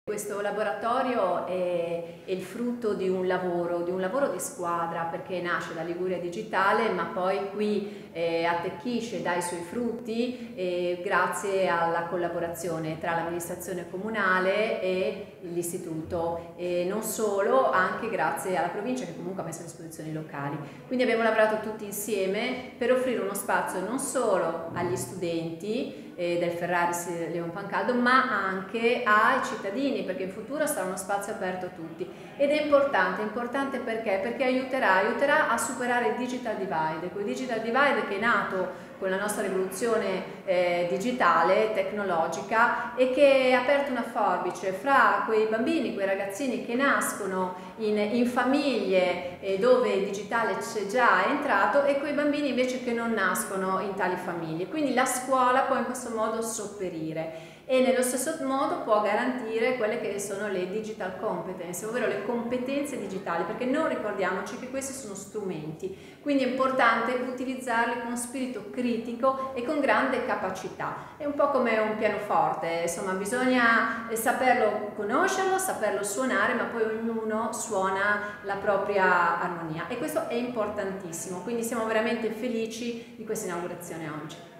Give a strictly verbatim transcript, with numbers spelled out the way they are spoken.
Questo laboratorio è, è il frutto di un lavoro, di un lavoro di squadra, perché nasce da Liguria Digitale, ma poi qui eh, attecchisce, dà i suoi frutti eh, grazie alla collaborazione tra l'amministrazione comunale e l'istituto, e non solo, anche grazie alla provincia che comunque ha messo a disposizione i locali. Quindi abbiamo lavorato tutti insieme per offrire uno spazio non solo agli studenti eh, del Ferraris Leon Pancaldo, ma anche ai cittadini, perché in futuro sarà uno spazio aperto a tutti. Ed è importante, importante perché? Perché aiuterà, aiuterà a superare il digital divide, quel digital divide che è nato con la nostra rivoluzione eh, digitale, tecnologica, e che ha aperto una forbice fra quei bambini, quei ragazzini che nascono in, in famiglie eh, dove il digitale c'è già è entrato, e quei bambini invece che non nascono in tali famiglie. Quindi la scuola può in questo modo sopperire e nello stesso modo può garantire quelle che sono le digital competence, ovvero le competenze digitali, perché non ricordiamoci che questi sono strumenti, quindi è importante utilizzarli con spirito critico e con grande capacità. È un po' come un pianoforte, insomma bisogna saperlo conoscerlo, saperlo suonare, ma poi ognuno suona la propria armonia, e questo è importantissimo, quindi siamo veramente felici di questa inaugurazione oggi.